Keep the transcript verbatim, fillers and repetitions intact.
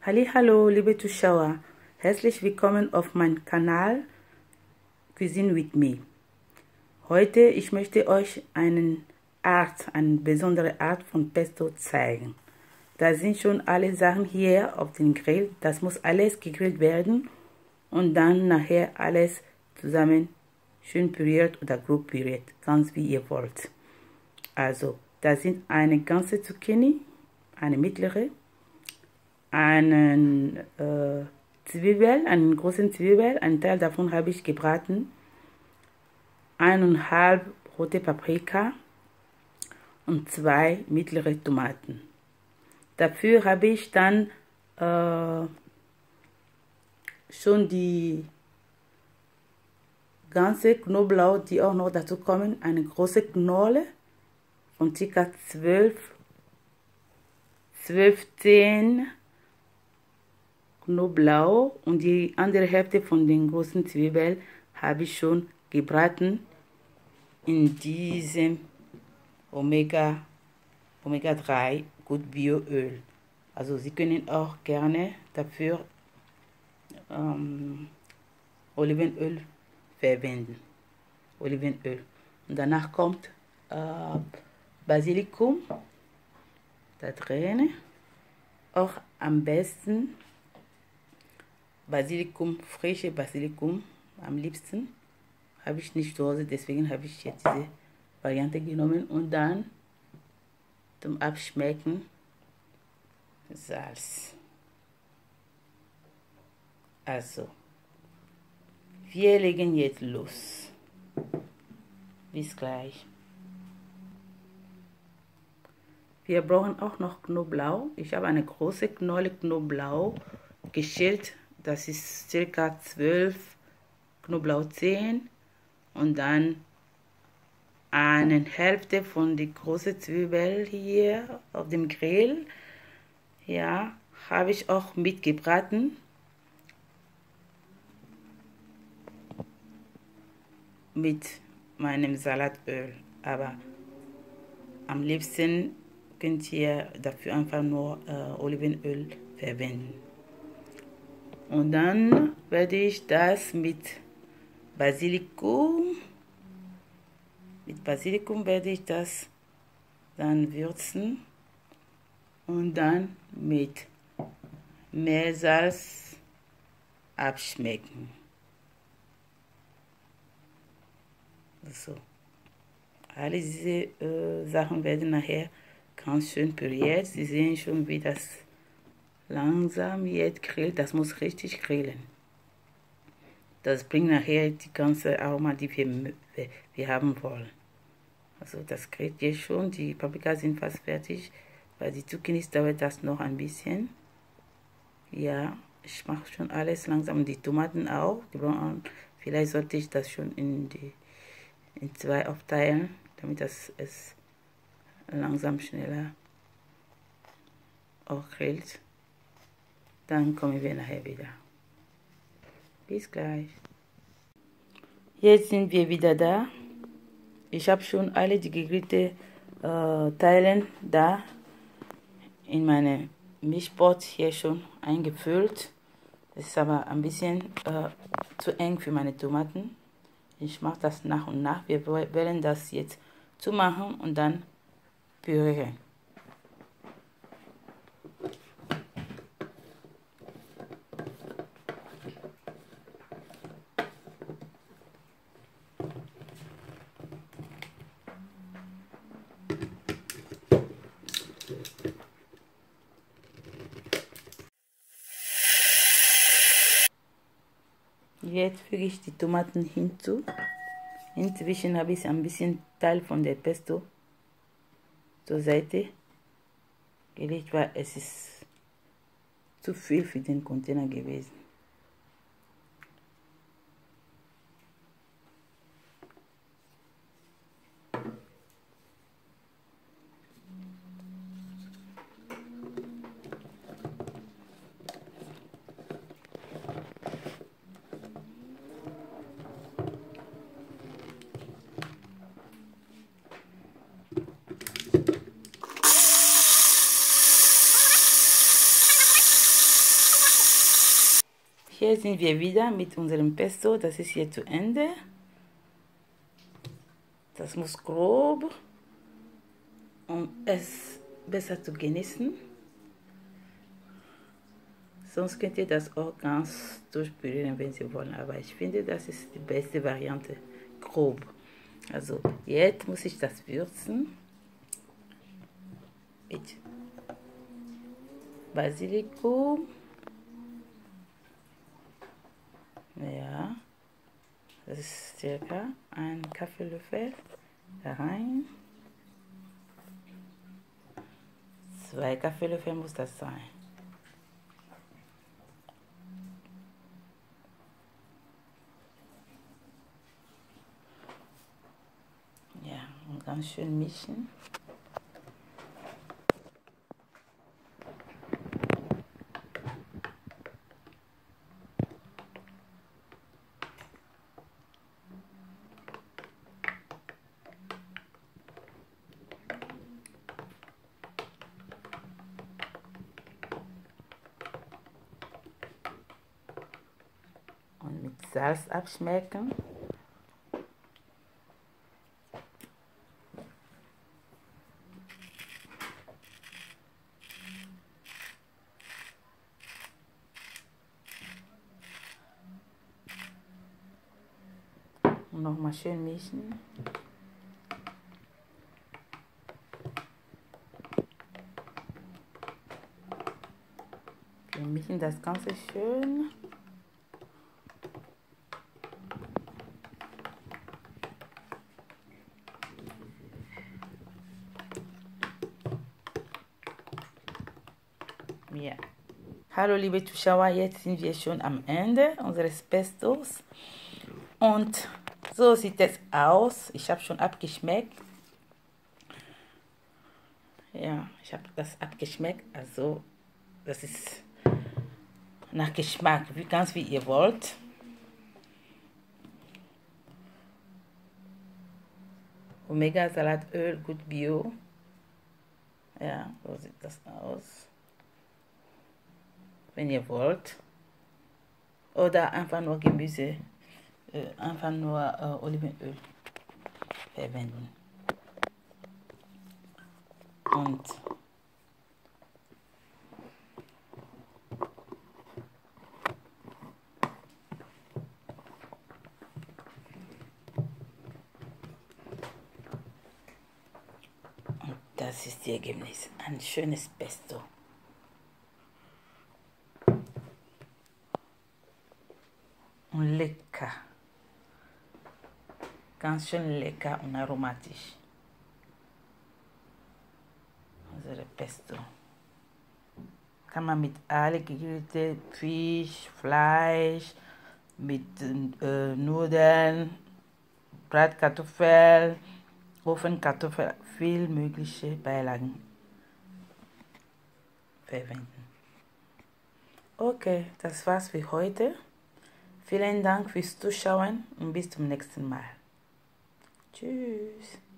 Hallo, liebe Zuschauer, herzlich willkommen auf meinem Kanal Cuisine with Me. Heute ich möchte euch eine Art, eine besondere Art von Pesto zeigen. Da sind schon alle Sachen hier auf dem Grill. Das muss alles gegrillt werden und dann nachher alles zusammen schön püriert oder grob püriert, ganz wie ihr wollt. Also, da sind eine ganze Zucchini, eine mittlere, einen äh, Zwiebel, einen großen Zwiebel, einen Teil davon habe ich gebraten, eineinhalb rote Paprika und zwei mittlere Tomaten. Dafür habe ich dann äh, schon die ganze Knoblauch, die auch noch dazu kommen, eine große Knolle von ca. zwölf, zwölf, zehn Knoblauch und die andere Hälfte von den großen Zwiebeln habe ich schon gebraten in diesem Omega Omega drei Good Bio Öl. Also Sie können auch gerne dafür ähm, Olivenöl verwenden. Olivenöl. Und danach kommt äh, Basilikum da drin. Auch am besten Basilikum, frische Basilikum, am liebsten. Habe ich nicht zu Hause, deswegen habe ich jetzt diese Variante genommen. Und dann zum Abschmecken Salz. Also, wir legen jetzt los. Bis gleich. Wir brauchen auch noch Knoblauch. Ich habe eine große Knolle Knoblauch geschält. Das ist circa zwölf Knoblauchzehen und dann eine Hälfte von der großen Zwiebel hier auf dem Grill. Ja, habe ich auch mitgebraten. Mit meinem Salatöl. Aber am liebsten könnt ihr dafür einfach nur äh, Olivenöl verwenden. Und dann werde ich das mit Basilikum, mit Basilikum werde ich das dann würzen und dann mit Meersalz abschmecken. So. Alle diese äh, Sachen werden nachher ganz schön püriert. Sie sehen schon, wie das langsam jetzt grillt. Das muss richtig grillen. Das bringt nachher die ganze Aroma, die wir, wir haben wollen. Also das grillt jetzt schon. Die Paprika sind fast fertig. Bei den Zucchinis dauert das noch ein bisschen. Ja, ich mache schon alles langsam. Und die Tomaten auch. Die brauchen, vielleicht sollte ich das schon in, die, in zwei aufteilen, damit das es langsam schneller auch grillt. Dann kommen wir nachher wieder. Bis gleich. Jetzt sind wir wieder da. Ich habe schon alle die gegrillten äh, Teile da in meine Mischpot hier schon eingefüllt. Das ist aber ein bisschen äh, zu eng für meine Tomaten. Ich mache das nach und nach. Wir werden das jetzt zumachen und dann pürieren. Jetzt füge ich die Tomaten hinzu. Inzwischen habe ich ein bisschen Teil von der Pesto zur Seite gelegt, weil es ist zu viel für den Container gewesen. Hier sind wir wieder mit unserem Pesto. Das ist hier zu Ende. Das muss grob, um es besser zu genießen. Sonst könnt ihr das auch ganz durchpürieren, wenn Sie wollen. Aber ich finde, das ist die beste Variante. Grob. Also, jetzt muss ich das würzen. Mit Basilikum. Ja. Das ist circa ein Kaffeelöffel rein. Zwei Kaffeelöffel muss das sein. Ja, und ganz schön mischen. Und mit Salz abschmecken. Und nochmal schön mischen. Wir mischen das Ganze schön. Ja. Hallo liebe Zuschauer, jetzt sind wir schon am Ende unseres Pestos. Und so sieht es aus. Ich habe schon abgeschmeckt. Ja, ich habe das abgeschmeckt. Also, das ist nach Geschmack, wie ganz wie ihr wollt. Omega Salatöl, gut Bio. Ja, so sieht das aus. Wenn ihr wollt. Oder einfach nur Gemüse. Äh, einfach nur äh, Olivenöl verwenden. Und das ist das Ergebnis. Ein schönes Pesto. Und lecker. Ganz schön lecker und aromatisch. Unsere Pesto. Kann man mit allen gegrillten Fisch, Fleisch, mit äh, Nudeln, Bratkartoffel, Ofenkartoffel, viel mögliche Beilagen verwenden. Okay, das war's für heute. Vielen Dank fürs Zuschauen und bis zum nächsten Mal. Tschüss.